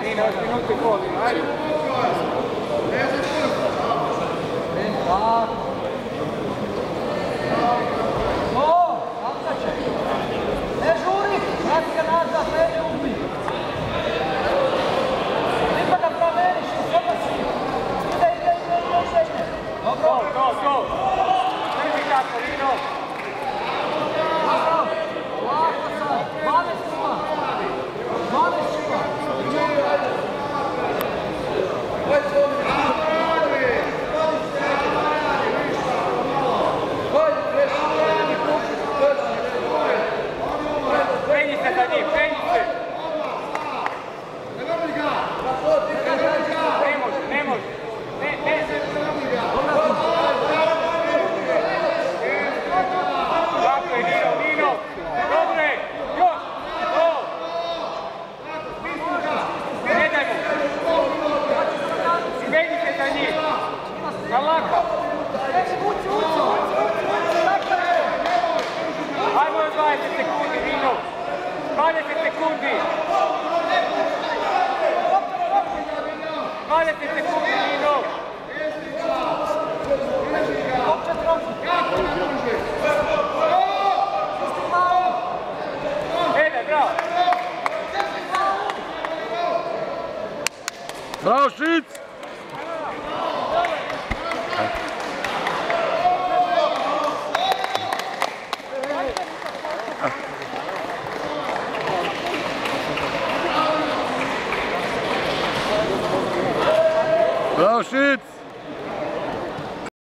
Nino, još minutu i pol, ajde. O, Kamkače! Ne žuri! Vrati ga nazad, ne ubi! Nima da proveriš, sada si! Ide! Dobro! To! Drži kako, Nino! Dobro! Lako sad! 12 čuva! 12 čuva! Penji se za njim, penji se! Ne može! Tako je, Nino! Dobro je! Još! To! Ne daj mu! Penji se za njim! Na laka! Ajmo još 20 sekundi, Nino! 20 sekundi! 20 sekundi, Nino! Bravo! Bravo, Šic! Bravo, Šic!